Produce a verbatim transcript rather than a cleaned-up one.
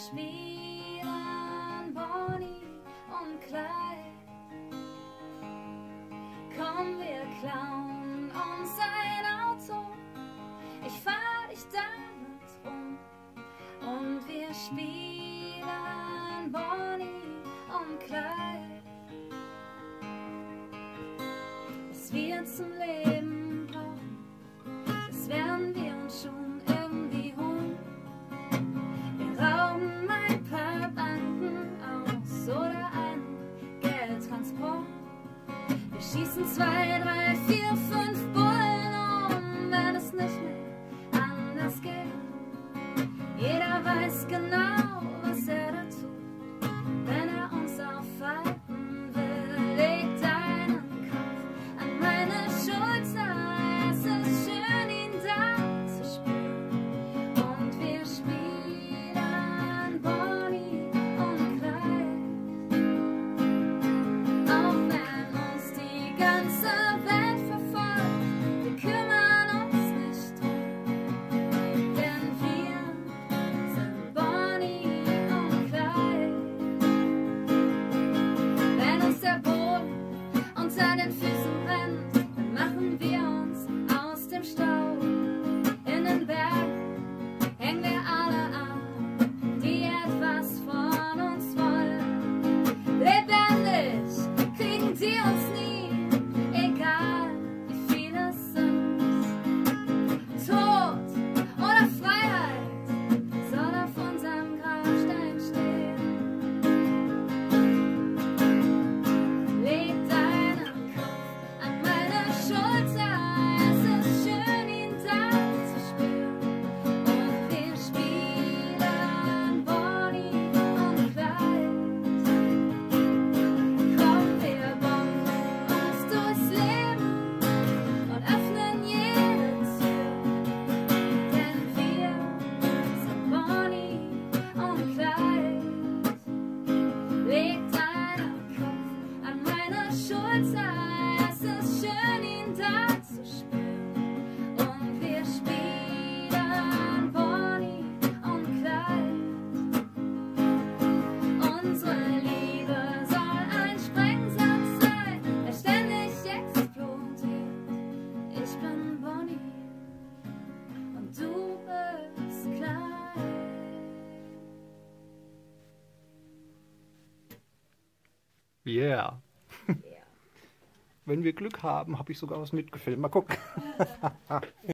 spielen Bonnie und Clyde. Komm, wir klauen uns ein Auto, ich fahr dich damit rum. Und wir spielen Bonnie und Clyde. Was wir zum Leben brauchen, das werden wir uns schon irgendwie holen. Wir rauben ein paar Banken aus oder einen Geldtransport. Wir schießen zwei, drei, vier, fünf Bullen um, wenn es nicht mehr anders geht. Jeder weiß genau, was er da tut, wenn er uns aufhalten will. Leg deinen Kopf an meine Schulter, es ist schön, ihn da zu spüren. Und wir spielen Bonnie und Clyde. Auch wenn uns die ganze Welt verfolgt, wir kümmern uns nicht drum, denn wir sind Bonnie und Clyde. Wenn uns der Boden unter den Füßen brennt, dann machen wir uns aus dem Staub. In den Bergen hängen wir alle an, die etwas von uns wollen. Lebendig kriegen die uns nie, egal wie viele es sind. Tod oder Freiheit soll auf unserem Grabstein stehen. Leg deinen Kopf an meine Schulter, es ist schön, ihn da zu spüren. Und wir spielen Bonnie und Clyde. Komm, wir bomben uns durchs Leben und öffnen jede Tür, denn wir sind Bonnie und Clyde. Leg deinen Kopf an meine Schulter, es ist schön, ihn da zu spüren. Und wir spielen Bonnie und Clyde. Unsere Liebe soll ein Sprengsatz sein, der ständig explodiert. Ich bin Bonnie und du bist Clyde. Yeah. Wenn wir Glück haben, habe ich sogar was mitgefilmt. Mal gucken.